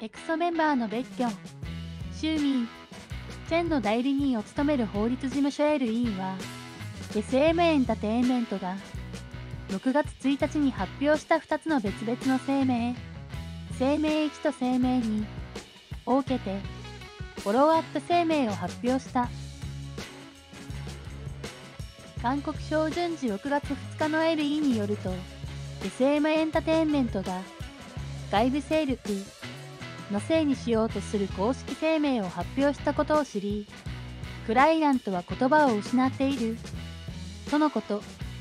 エクソメンバーのベッキョン、シューミン、チェンの代理人を務める法律事務所 LE は、SM エンタテインメントが6月1日に発表した2つの別々の声明、声明1と声明2を受けて、フォローアップ声明を発表した。韓国省順次6月2日の LE によると、SM エンタテインメントが外部勢力のせいにしようとする公式声明を発表したことを知り、クライアントは言葉を失っているとのこと。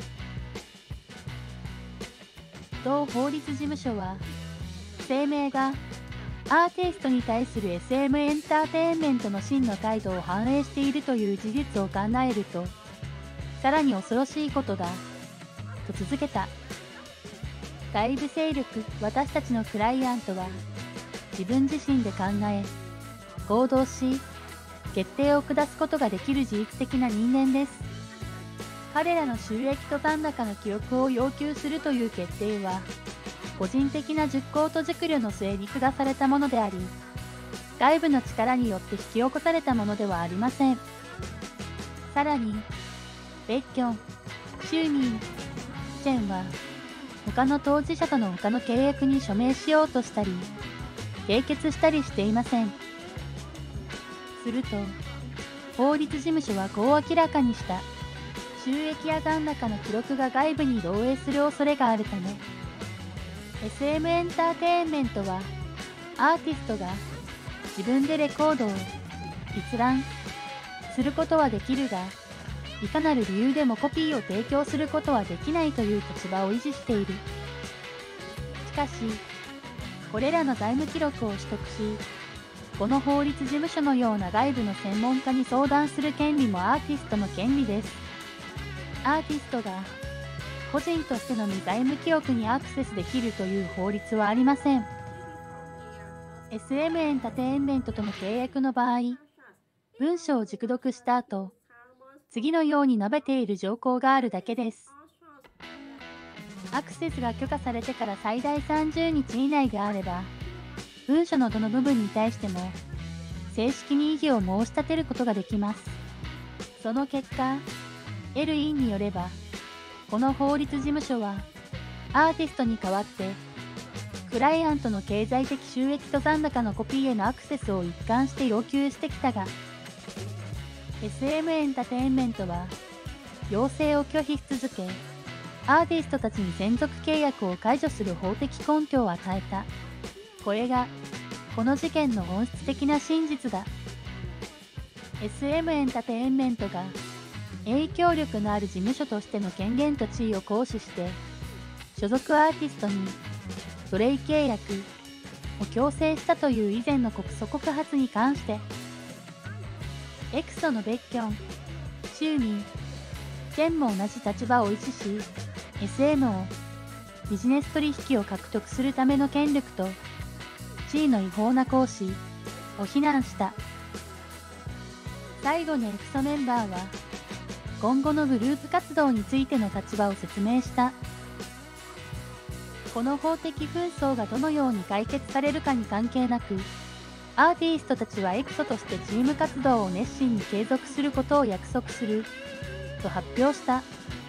同法律事務所は、声明がアーティストに対する SM エンターテインメントの真の態度を反映しているという事実を考えると、さらに恐ろしいことだと続けた。外部勢力、私たちのクライアントは自分自身で考え、行動し、決定を下すことができる自律的な人間です。彼らの収益と残高の記録を要求するという決定は、個人的な熟考と熟慮の末に下されたものであり、外部の力によって引き起こされたものではありません。さらに、ベッキョン、シューミン、チェンは、他の当事者との他の契約に署名しようとしたり、締結したりしていません。すると、法律事務所はこう明らかにした。収益や残高の記録が外部に漏洩する恐れがあるため、SM エンターテインメントは、アーティストが自分でレコードを閲覧することはできるが、いかなる理由でもコピーを提供することはできないという立場を維持している。しかし、これらの財務記録を取得し、この法律事務所のような外部の専門家に相談する権利もアーティストの権利です。アーティストが個人としてのみ財務記録にアクセスできるという法律はありません。SM エンタテインメントとの契約の場合、文書を熟読した後、次のように述べている条項があるだけです。アクセスが許可されてから最大30日以内であれば、文書のどの部分に対しても、正式に異議を申し立てることができます。その結果、LE によれば、この法律事務所は、アーティストに代わって、クライアントの経済的収益と残高のコピーへのアクセスを一貫して要求してきたが、SM エンタテインメントは、要請を拒否し続け、アーティストたちに専属契約を解除する法的根拠を与えた。これが、この事件の本質的な真実だ。SM エンタテインメントが、影響力のある事務所としての権限と地位を行使して、所属アーティストに奴隷契約を強制したという以前の告訴告発に関して、エクソのベッキョン、シューミン、チェンも同じ立場を維持し、SM をビジネス取引を獲得するための権力と地位の違法な行使を非難した。最後にエクソメンバーは、今後のグループ活動についての立場を説明した。この法的紛争がどのように解決されるかに関係なく、アーティストたちはエクソとしてチーム活動を熱心に継続することを約束すると発表した。